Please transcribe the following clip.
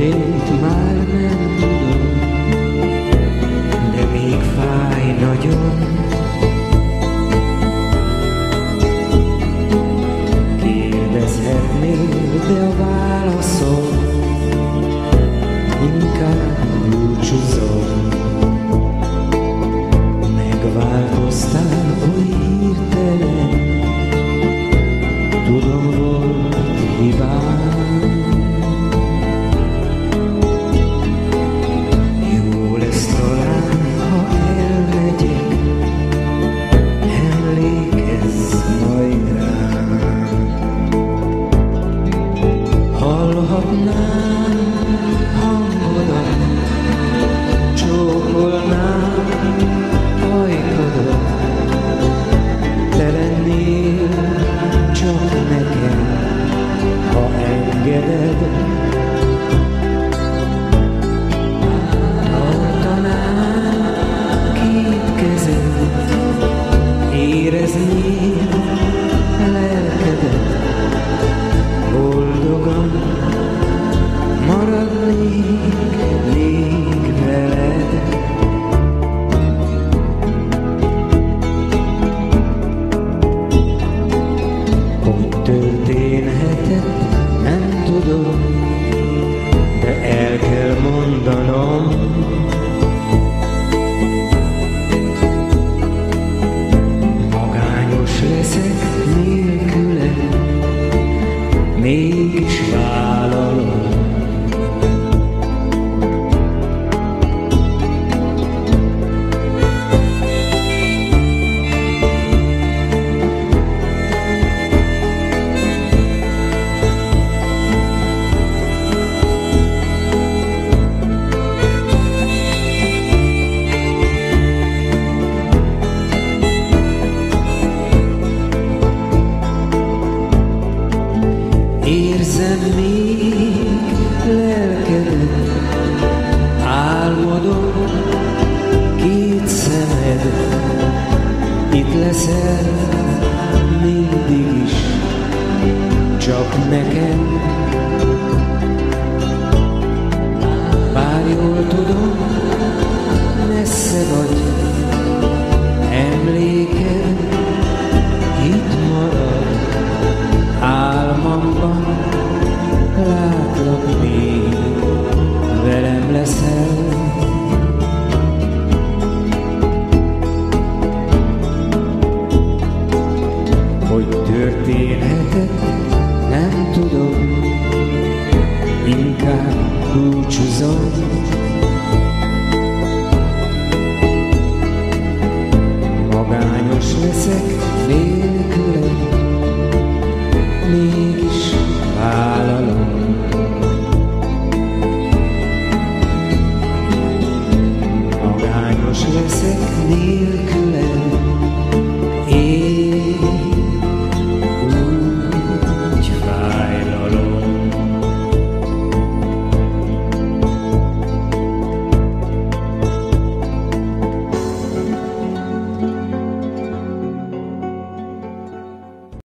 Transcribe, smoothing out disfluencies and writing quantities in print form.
Őszintét már nem tudom, de még fáj nagyon. Kérdezhetnél, de a válaszom inkább búcsúzom. Megváltoztál oly hirtelen, tudom, volt hibám. Jó lesz talán, ha elmegyek, emlékezz majd rám. Hallhatnám hangodat, csókolnám ajkadat, te lennél csak nekem, ha engeded. Tartanám két kezed, éreznél lelkedet, boldogan maradnék.